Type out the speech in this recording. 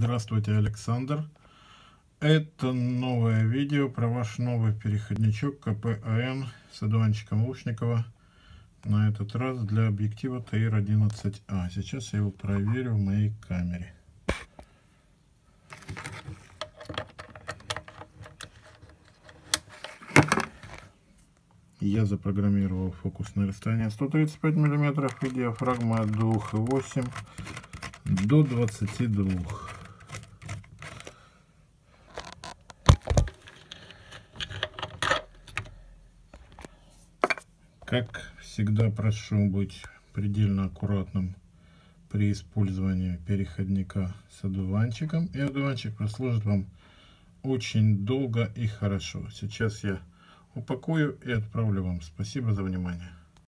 Здравствуйте, Александр. Это новое видео про ваш новый переходничок КП-АН с одуванчиком Лушникова. На этот раз для объектива ТАИР-11А. Сейчас я его проверю в моей камере. Я запрограммировал фокусное расстояние 135 мм и диафрагма от 2,8 до 22. Как всегда, прошу быть предельно аккуратным при использовании переходника с одуванчиком. И одуванчик прослужит вам очень долго и хорошо. Сейчас я упакую и отправлю вам. Спасибо за внимание.